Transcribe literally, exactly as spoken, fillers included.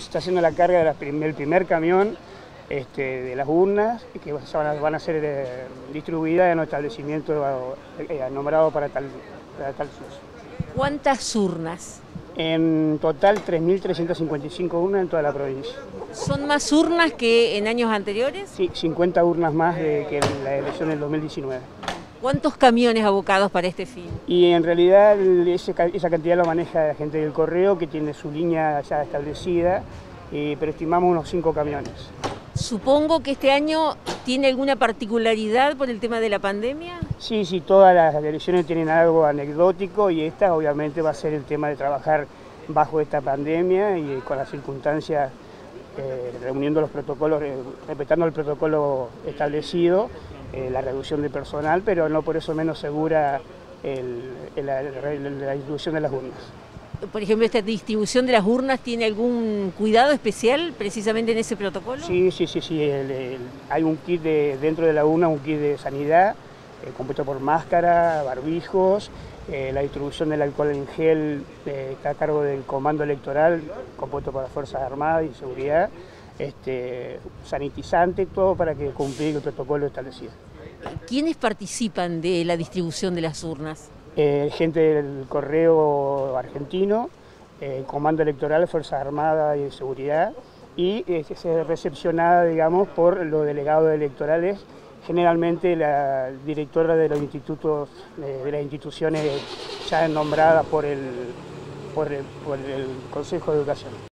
está haciendo la carga del primer, primer camión este, de las urnas que van a, van a ser eh, distribuidas en los establecimientos eh, nombrados para tal, para tal uso. ¿Cuántas urnas? En total tres mil trescientas cincuenta y cinco urnas en toda la provincia. ¿Son más urnas que en años anteriores? Sí, cincuenta urnas más de, que en la elección del dos mil diecinueve. ¿Cuántos camiones abocados para este fin? Y en realidad ese, esa cantidad lo maneja la gente del correo, que tiene su línea ya establecida, eh, pero estimamos unos cinco camiones. Supongo que este año tiene alguna particularidad por el tema de la pandemia. Sí, sí, todas las elecciones tienen algo anecdótico y esta obviamente va a ser el tema de trabajar bajo esta pandemia y con las circunstancias, eh, reuniendo los protocolos, eh, respetando el protocolo establecido, eh, la reducción de personal, pero no por eso menos segura el, el, la, la distribución de las urnas. Por ejemplo, ¿esta distribución de las urnas tiene algún cuidado especial precisamente en ese protocolo? Sí, sí, sí, sí. El, el, hay un kit de, dentro de la urna, un kit de sanidad, eh, compuesto por máscara, barbijos, eh, la distribución del alcohol en gel eh, está a cargo del comando electoral, compuesto por las Fuerzas Armadas y Seguridad, este, sanitizante, todo para que cumplir el protocolo establecido. ¿Quiénes participan de la distribución de las urnas? Eh, gente del Correo Argentino, eh, Comando Electoral, Fuerzas Armadas y de Seguridad, y eh, es recepcionada, digamos, por los delegados electorales, generalmente la directora de los institutos, eh, de las instituciones ya nombradas por el, por el, por el Consejo de Educación.